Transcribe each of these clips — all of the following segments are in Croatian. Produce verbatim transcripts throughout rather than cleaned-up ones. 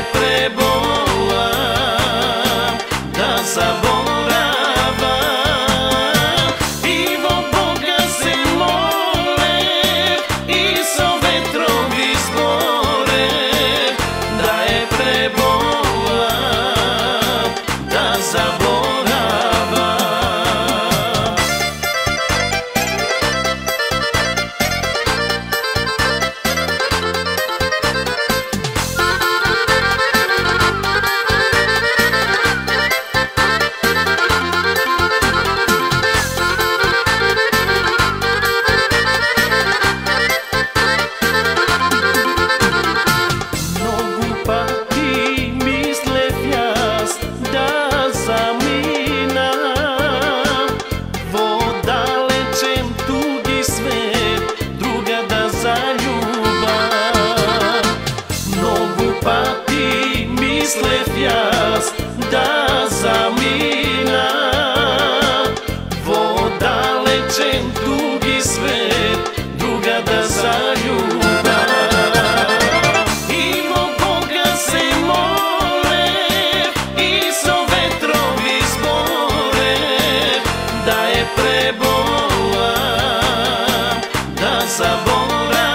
prebola, da zaborava. I vo Boga se mole, i so vetrovi zbore, da je prebola, da zaborava. Mislev jas da zamina, vo dalečen dugi svet, druga da zaljuba. I vo Boga se mole, i so vetrovi zbore, da je prebola, da zaborava.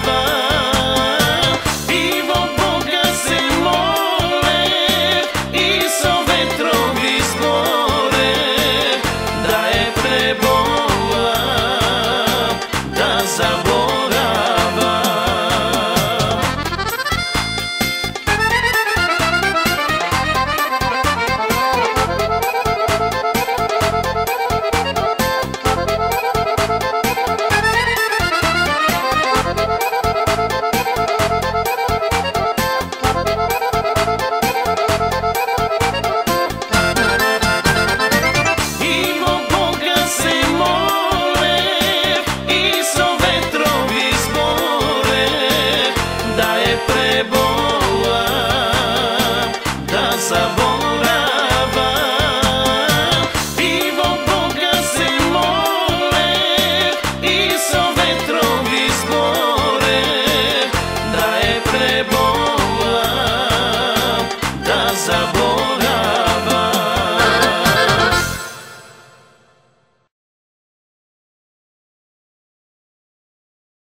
Zaborava, i vo Boga se mole, i so vetrovi zbore, da je prebola, da zaborava.